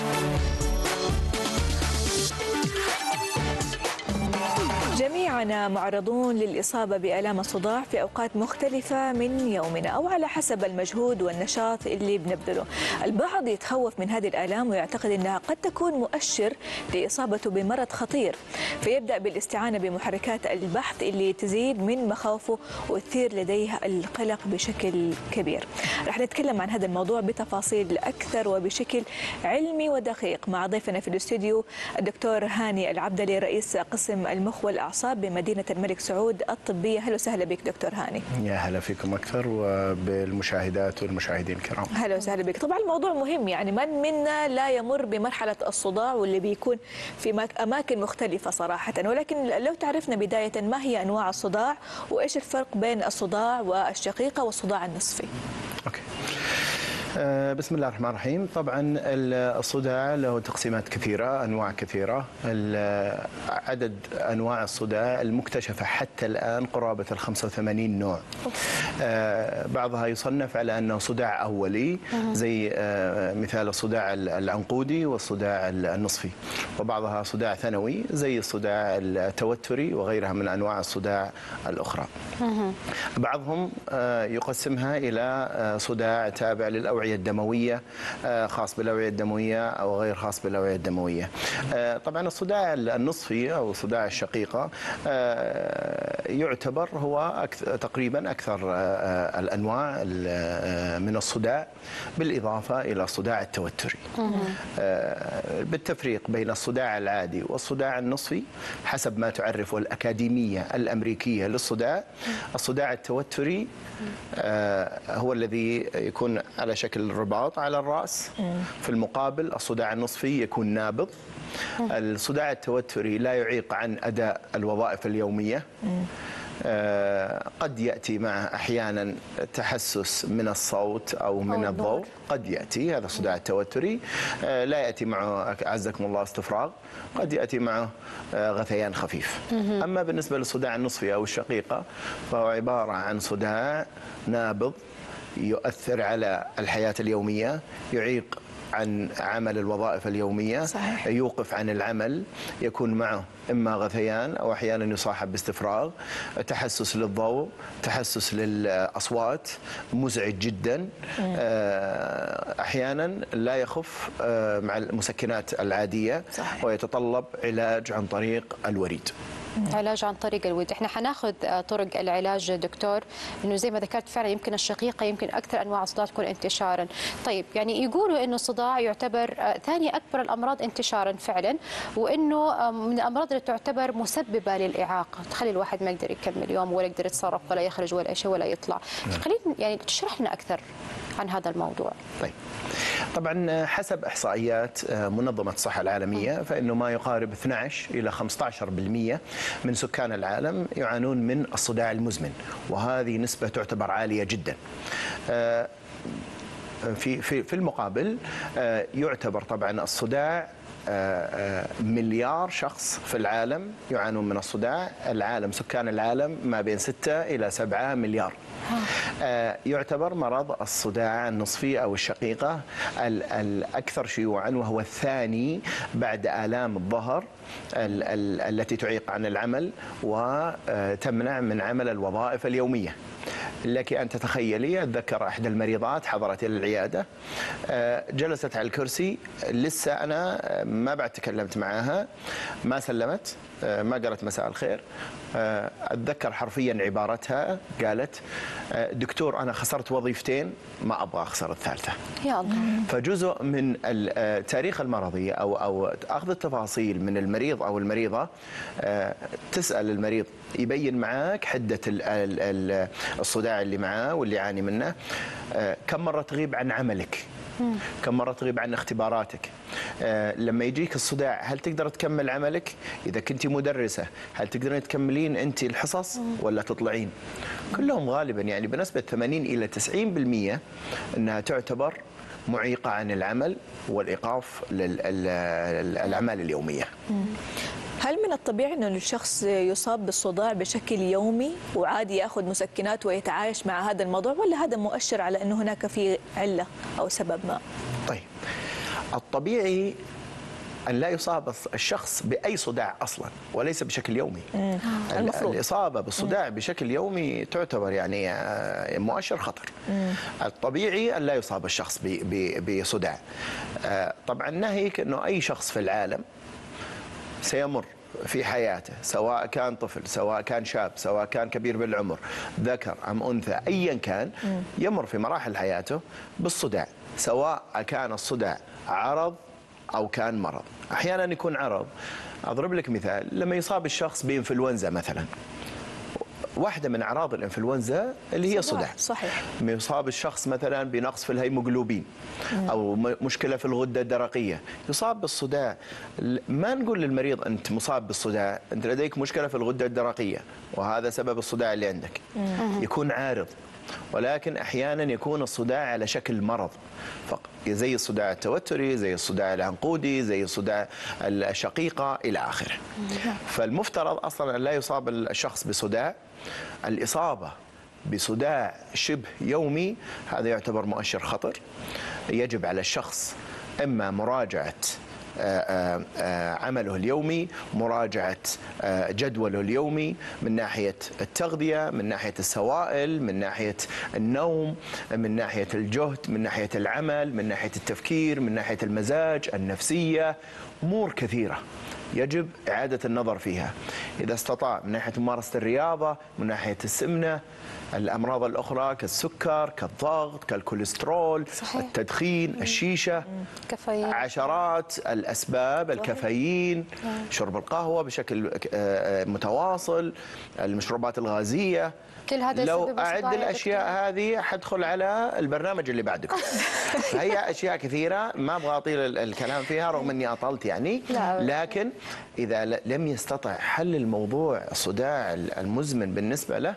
جميعنا معرضون للإصابة بآلام الصداع في أوقات مختلفة من يومنا أو على حسب المجهود والنشاط اللي بنبذله. البعض يتخوف من هذه الآلام ويعتقد أنها قد تكون مؤشر لإصابته بمرض خطير، فيبدأ بالاستعانة بمحركات البحث اللي تزيد من مخاوفه وتثير لديه القلق بشكل كبير. رح نتكلم عن هذا الموضوع بتفاصيل أكثر وبشكل علمي ودقيق مع ضيفنا في الاستوديو الدكتور هاني العبدلي، رئيس قسم المخ والأعصاب بمدينة الملك سعود الطبية. هلا وسهلا بك دكتور هاني. يا هلا فيكم أكثر وبالمشاهدات والمشاهدين الكرام. هلا وسهلا بك. طبعا الموضوع مهم، يعني من منا لا يمر بمرحلة الصداع واللي بيكون في أماكن مختلفة صراحة، ولكن لو تعرفنا بداية ما هي أنواع الصداع وإيش الفرق بين الصداع والشقيقة والصداع النصفي؟ أوكي. بسم الله الرحمن الرحيم. طبعا الصداع له تقسيمات كثيرة، أنواع كثيرة. عدد أنواع الصداع المكتشفة حتى الآن قرابة 85 نوع. بعضها يصنف على أنه صداع أولي زي مثال الصداع العنقودي والصداع النصفي، وبعضها صداع ثانوي زي الصداع التوتري وغيرها من أنواع الصداع الأخرى. بعضهم يقسمها إلى صداع تابع للأوعية الدموية، خاص بالأوعية الدموية أو غير خاص بالأوعية الدموية. طبعا الصداع النصفي أو صداع الشقيقة يعتبر هو تقريبا أكثر الأنواع من الصداع، بالإضافة إلى الصداع التوتري. بالتفريق بين الصداع العادي والصداع النصفي حسب ما تعرفه الأكاديمية الأمريكية للصداع، الصداع التوتري هو الذي يكون على شكل رباط على الرأس، في المقابل الصداع النصفي يكون نابض. الصداع التوتري لا يعيق عن أداء الوظائف اليومية، قد يأتي معه أحيانا تحسس من الصوت أو من الضوء، قد يأتي هذا الصداع التوتري. لا يأتي معه أعزكم الله استفراغ، قد يأتي معه غثيان خفيف. أما بالنسبة للصداع النصفي أو الشقيقة فهو عبارة عن صداع نابض يؤثر على الحياة اليومية، يعيق عن عمل الوظائف اليومية. صحيح. يوقف عن العمل، يكون معه إما غثيان أو أحيانا يصاحب باستفراغ، تحسس للضوء، تحسس للأصوات، مزعج جدا. أحيانا لا يخف مع المسكنات العادية. صحيح. ويتطلب علاج عن طريق الوريد. علاج عن طريق الوريد. احنا حناخذ طرق العلاج دكتور، انه زي ما ذكرت فعلا يمكن الشقيقه يمكن اكثر انواع الصداع تكون انتشارا. طيب يعني يقولوا انه الصداع يعتبر ثاني اكبر الامراض انتشارا فعلا، وانه من الامراض اللي تعتبر مسببه للاعاقه، تخلي الواحد ما يقدر يكمل يوم ولا يقدر يتصرف ولا يخرج ولا شيء ولا يطلع. خلينا يعني تشرح لنا اكثر عن هذا الموضوع. طيب، طبعا حسب إحصائيات منظمة الصحة العالمية فإنه ما يقارب 12 إلى 15% من سكان العالم يعانون من الصداع المزمن، وهذه نسبة تعتبر عالية جدا. في المقابل يعتبر طبعا الصداع مليار شخص في العالم يعانون من الصداع. العالم سكان العالم ما بين 6 إلى 7 مليار. يعتبر مرض الصداع النصفي أو الشقيقة الأكثر شيوعا، وهو الثاني بعد آلام الظهر التي تعيق عن العمل وتمنع من عمل الوظائف اليومية. لك أن تتخيلي، أتذكر أحد المريضات حضرت إلى العيادة، جلست على الكرسي، لسه أنا ما بعد تكلمت معها، ما سلمت، ما قالت مساء الخير. أتذكر حرفيا عبارتها، قالت دكتور أنا خسرت وظيفتين، ما أبغى أخسر الثالثة. يا الله. فجزء من التاريخ المرضي أو أخذ التفاصيل من المريض أو المريضة، تسأل المريض يبين معاك حدة الصداع اللي معاه واللي يعاني منه، كم مرة تغيب عن عملك، كم مرة تغيب عن اختباراتك، لما يجيك الصداع هل تقدر تكمل عملك؟ إذا كنت مدرسة هل تقدرين تكملين أنت الحصص ولا تطلعين؟ كلهم غالبا يعني بنسبة 80 إلى 90% أنها تعتبر معيقة عن العمل والإيقاف للأعمال اليومية. هل من الطبيعي أن الشخص يصاب بالصداع بشكل يومي وعادي يأخذ مسكنات ويتعايش مع هذا الموضوع، ولا هذا مؤشر على أنه هناك في علة أو سبب ما؟ طيب، الطبيعي أن لا يصاب الشخص بأي صداع أصلا وليس بشكل يومي. المفروض. الإصابة بالصداع بشكل يومي تعتبر يعني مؤشر خطر. الطبيعي أن لا يصاب الشخص بصداع. طبعا ناهيك أنه أي شخص في العالم سيمر في حياته، سواء كان طفل، سواء كان شاب، سواء كان كبير بالعمر، ذكر أم أنثى، أيا كان يمر في مراحل حياته بالصداع، سواء كان الصداع عرض أو كان مرض. أحيانا يكون عرض. أضرب لك مثال، لما يصاب الشخص بإنفلونزا مثلا، واحدة من أعراض الإنفلونزا اللي هي صداع. صحيح. لما يصاب الشخص مثلا بنقص في الهيموغلوبين أو مشكلة في الغدة الدرقية، يصاب بالصداع. ما نقول للمريض أنت مصاب بالصداع، أنت لديك مشكلة في الغدة الدرقية وهذا سبب الصداع اللي عندك. يكون عارض، ولكن أحيانا يكون الصداع على شكل مرض، زي الصداع التوتري، زي الصداع العنقودي، زي الصداع الشقيقة إلى آخره. فالمفترض أصلا أن لا يصاب الشخص بصداع. الإصابة بصداع شبه يومي هذا يعتبر مؤشر خطر. يجب على الشخص إما مراجعة عمله اليومي، مراجعة جدوله اليومي من ناحية التغذية، من ناحية السوائل، من ناحية النوم، من ناحية الجهد، من ناحية العمل، من ناحية التفكير، من ناحية المزاج، النفسية. أمور كثيرة يجب إعادة النظر فيها إذا استطاع، من ناحية ممارسة الرياضة، من ناحية السمنة، الأمراض الأخرى كالسكر، كالضغط، كالكوليسترول، صحيح. التدخين، الشيشة، كافيين. عشرات الأسباب، الكافيين، شرب القهوة بشكل متواصل، المشروبات الغازية. كل هذا لو يسبب أعد صداع يا الأشياء هذه حدخل على البرنامج اللي بعدكم. هي أشياء كثيرة ما أبغى أطيل الكلام فيها رغم أني أطلت يعني. لكن إذا لم يستطع حل الموضوع الصداع المزمن بالنسبة له،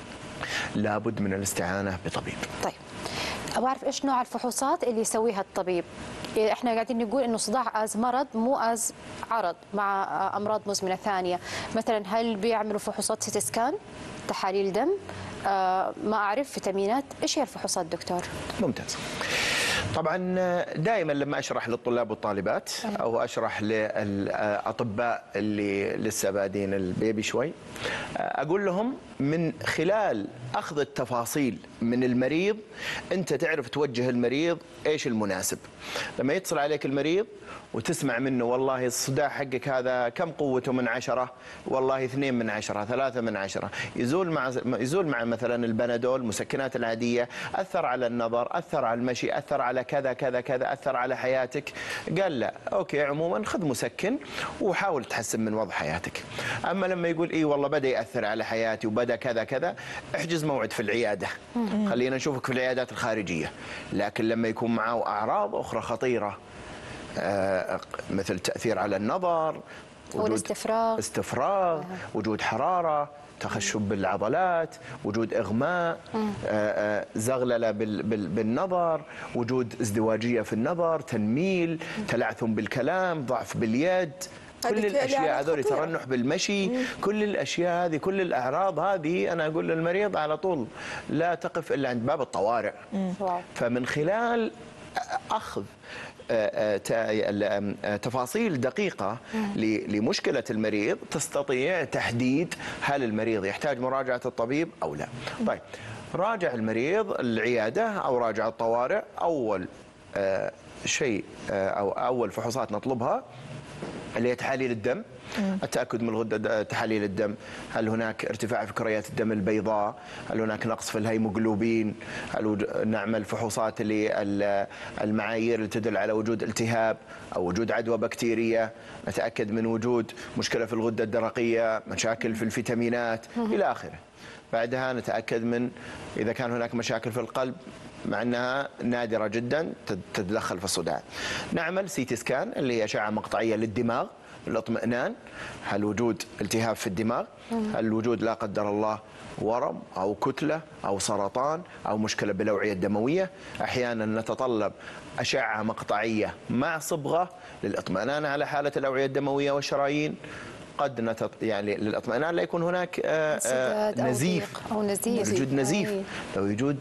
لابد من الاستعانة بطبيب. طيب، أبغى أعرف إيش نوع الفحوصات اللي يسويها الطبيب؟ إحنا قاعدين نقول إنه صداع أز مرض مو أز عرض مع أمراض مزمنة ثانية. مثلا هل بيعملوا فحوصات سيتي سكان، تحاليل دم، ما أعرف، فيتامينات؟ إيش هي الفحوصات دكتور؟ ممتاز. طبعا دائما لما أشرح للطلاب والطالبات أو أشرح للأطباء اللي لسه بادين البيبي شوي، أقول لهم من خلال أخذ التفاصيل من المريض أنت تعرف توجه المريض إيش المناسب. لما يتصل عليك المريض وتسمع منه والله الصداع حقك هذا كم قوته من 10، والله 2 من 10، 3 من 10، يزول مع مثلا البنادول، المسكنات العادية، أثر على النظر، أثر على المشي، أثر على كذا كذا كذا، أثر على حياتك. قال لا، أوكي، عموما خذ مسكن وحاول تحسن من وضع حياتك. أما لما يقول إيه والله بدأ يأثر على حياتي وبدأ كذا كذا، احجز موعد في العيادة، خلينا نشوفك في العيادات الخارجية. لكن لما يكون معه أعراض أخرى خطيرة مثل تأثير على النظر، وجود استفراغ، وجود حرارة، تخشب بالعضلات، وجود إغماء، زغللة بالنظر، وجود ازدواجية في النظر، تنميل، تلعثم بالكلام، ضعف باليد، كل الأشياء هذول، ترنح بالمشي، كل الأشياء هذه، كل الأعراض هذه أنا أقول للمريض على طول لا تقف إلا عند باب الطوارئ. فمن خلال أخذ تفاصيل دقيقة لمشكلة المريض تستطيع تحديد هل المريض يحتاج مراجعة الطبيب أو لا. طيب، راجع المريض العيادة أو راجع الطوارئ. أول شيء أو أول فحوصات نطلبها اللي هي تحاليل الدم، التأكد من الغدة، تحاليل الدم، هل هناك ارتفاع في كريات الدم البيضاء، هل هناك نقص في الهيموغلوبين، هل نعمل فحوصات للمعايير اللي تدل على وجود التهاب أو وجود عدوى بكتيرية، نتأكد من وجود مشكلة في الغدة الدرقية، مشاكل في الفيتامينات إلى آخره. بعدها نتأكد من إذا كان هناك مشاكل في القلب، مع أنها نادرة جدا تتدخل في الصداع. نعمل سيتي سكان اللي هي أشعة مقطعية للدماغ للاطمئنان، هل وجود التهاب في الدماغ، هل وجود لا قدر الله ورم أو كتلة أو سرطان أو مشكلة بالأوعية الدموية. أحيانا نتطلب أشعة مقطعية مع صبغة للاطمئنان على حالة الأوعية الدموية والشرايين. قد يعني للاطمئنان لا يكون هناك نزيف أو نزيف، وجود نزيف، لو وجود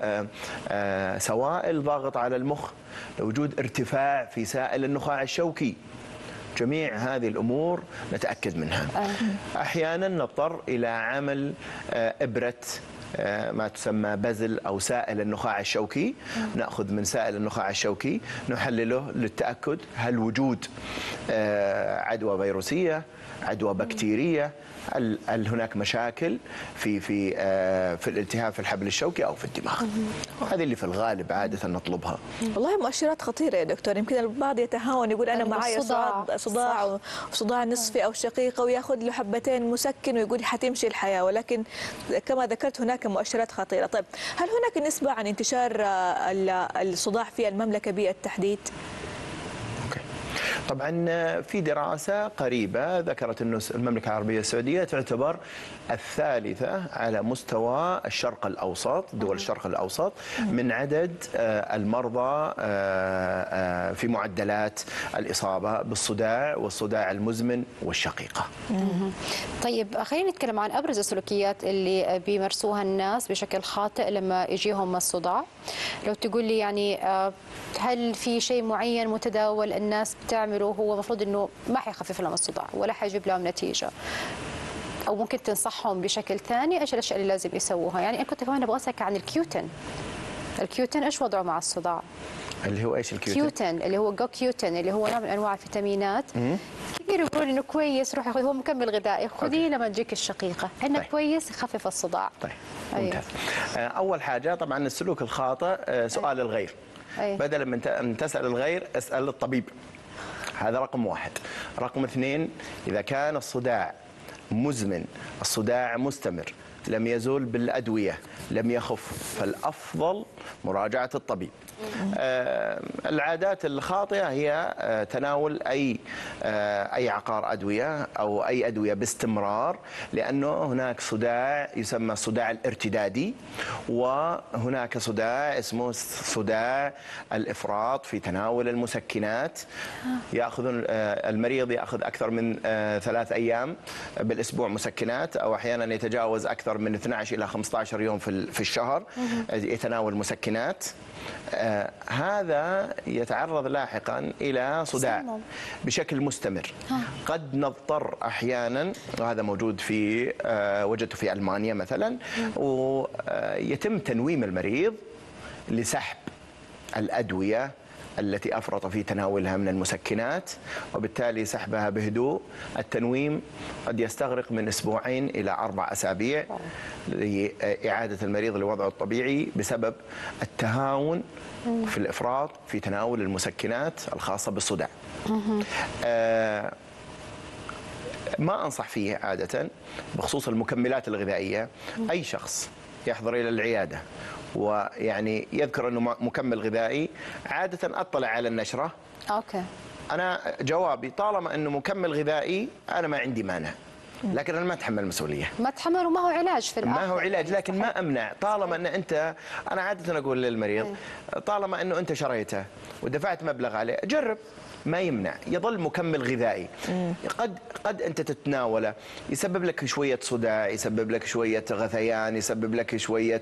سوائل ضاغط على المخ، لو وجود ارتفاع في سائل النخاع الشوكي. جميع هذه الأمور نتأكد منها. أحيانا نضطر إلى عمل إبرة ما تسمى بزل أو سائل النخاع الشوكي. نأخذ من سائل النخاع الشوكي نحلله للتأكد هل وجود عدوى فيروسية، عدوى بكتيرية، هل هناك مشاكل في الالتهاب في الحبل الشوكي او في الدماغ. هذه اللي في الغالب عاده نطلبها. والله مؤشرات خطيره يا دكتور. يمكن البعض يتهاون يقول انا معي صداع وصداع نصفي او شقيقه وياخذ له حبتين مسكن ويقول حتمشي الحياه، ولكن كما ذكرت هناك مؤشرات خطيره. طيب هل هناك نسبه عن انتشار الصداع في المملكه بالتحديد؟ طبعا في دراسة قريبة ذكرت أن المملكة العربية السعودية تعتبر الثالثة على مستوى الشرق الأوسط، دول الشرق الأوسط، من عدد المرضى في معدلات الإصابة بالصداع والصداع المزمن والشقيقة. طيب خلينا نتكلم عن أبرز السلوكيات اللي بيمارسوها الناس بشكل خاطئ لما يجيهم الصداع. لو تقول لي يعني هل في شيء معين متداول الناس بتعمله هو المفروض انه ما حيخفف لهم الصداع ولا حيجيب لهم نتيجه، او ممكن تنصحهم بشكل ثاني ايش الاشياء اللي لازم يسووها؟ يعني انا كنت كمان ابغى اسالك عن الكيوتن. الكيوتن ايش وضعه مع الصداع؟ اللي هو ايش الكيوتن؟ كيوتن اللي هو كيوتن اللي هو نوع من انواع الفيتامينات. كثير يقولون انه كويس روح ياخذ، هو مكمل غذائي، خذيه لما تجيك الشقيقه، انه كويس يخفف الصداع. طيب ممتاز. اول حاجه طبعا السلوك الخاطئ سؤال الغير. بدل من تسال الغير اسال الطبيب. هذا رقم واحد. رقم اثنين، إذا كان الصداع مزمن، الصداع مستمر، لم يزول بالأدوية، لم يخف، فالأفضل مراجعة الطبيب. العادات الخاطئة هي تناول أي عقار أدوية أو أي أدوية باستمرار، لأنه هناك صداع يسمى الصداع الارتدادي، وهناك صداع اسمه صداع الإفراط في تناول المسكنات. المريض يأخذ أكثر من 3 أيام بالأسبوع مسكنات، أو أحيانا يتجاوز أكثر من 12 إلى 15 يوم في الشهر يتناول مسكنات. هذا يتعرض لاحقا إلى صداع بشكل مستمر. قد نضطر أحيانا، وهذا موجود وجدته في ألمانيا مثلا، ويتم تنويم المريض لسحب الأدوية التي أفرط في تناولها من المسكنات، وبالتالي سحبها بهدوء. التنويم قد يستغرق من 2 إلى 4 أسابيع لإعادة المريض لوضعه الطبيعي بسبب التهاون في الإفراط في تناول المسكنات الخاصة بالصداع. ما أنصح فيه عادة بخصوص المكملات الغذائية. أي شخص يحضر إلى العيادة ويعني يذكر أنه مكمل غذائي، عادة أطلع على النشرة. أنا جوابي طالما أنه مكمل غذائي أنا ما عندي مانع، لكن أنا ما أتحمل المسؤولية. ما أتحمل، وما هو علاج في الآخر. ما هو علاج، لكن ما أمنع. طالما أن أنت، أنا عادة أقول للمريض طالما أنه أنت شريته ودفعت مبلغ عليه جرب، ما يمنع، يظل مكمل غذائي. قد أنت تتناوله يسبب لك شوية صداع، يسبب لك شوية غثيان، يسبب لك شوية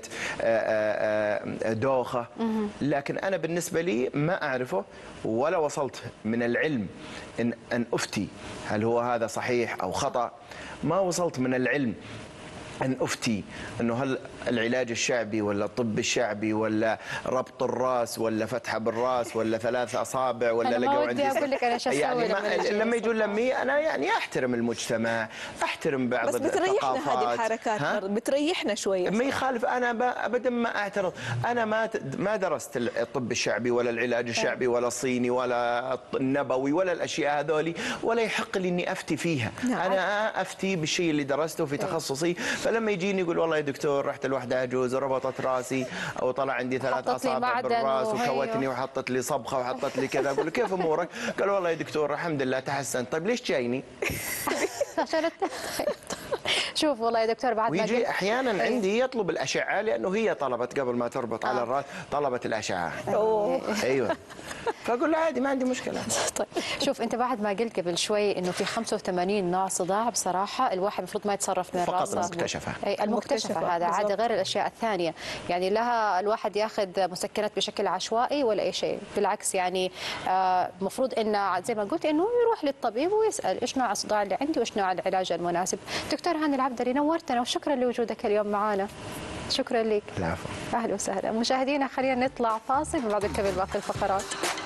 دوخة، لكن أنا بالنسبة لي ما أعرفه، ولا وصلت من العلم أن أفتي هل هو هذا صحيح أو خطأ. ما وصلت من العلم أن أفتي أنه هل العلاج الشعبي ولا الطب الشعبي ولا ربط الراس ولا فتحة بالراس ولا 3 أصابع ولا لقوا عندي. أقول لك أنا يعني لما يجون لمي أنا يعني أحترم المجتمع، أحترم بعض الثقافات. بس بتريحنا هذه الحركات، بتريحنا شوية. ما يخالف، أنا أبدا ما أعترض. أنا ما درست الطب الشعبي ولا العلاج الشعبي ولا الصيني ولا النبوي ولا الأشياء هذولي، ولا يحق لي إني أفتي فيها. أنا أفتي بالشيء اللي درسته في تخصصي. فلما يجيني يقول والله يا دكتور رحت لوحدة عجوز وربطت راسي او طلع عندي 3 أصابع بالراس وكوتني وحطت لي صبخه وحطت لي كذا، اقول له كيف امورك؟ قال والله يا دكتور الحمد لله تحسنت. طيب ليش جايني؟ عشان شوف والله يا دكتور بعد ما ويجي احيانا عندي يطلب الاشعه لانه هي طلبت قبل ما تربط على الراس طلبت الاشعه. ايوه فاقول له عادي ما عندي مشكله. طيب شوف انت بعد ما قلت قبل شوي انه في 85 نوع صداع، بصراحه الواحد المفروض ما يتصرف من فقط راسه. المكتشفه. اي المكتشفه هذا عاد غير الاشياء الثانيه، يعني لها الواحد ياخذ مسكنات بشكل عشوائي ولا اي شيء، بالعكس يعني المفروض انه زي ما قلت انه يروح للطبيب ويسال ايش نوع الصداع اللي عندي وايش نوع العلاج المناسب. دكتور هاني العبدري نورتنا وشكرا لوجودك اليوم معنا. شكرا لك. العفو. اهلا وسهلا. مشاهدينا خلينا نطلع فاصل وبعد نكمل باقي الفقرات.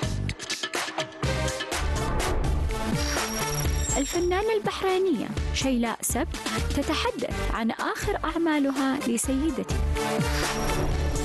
الفنانة البحرينية شيلاء سبت تتحدث عن آخر أعمالها لسيدتي.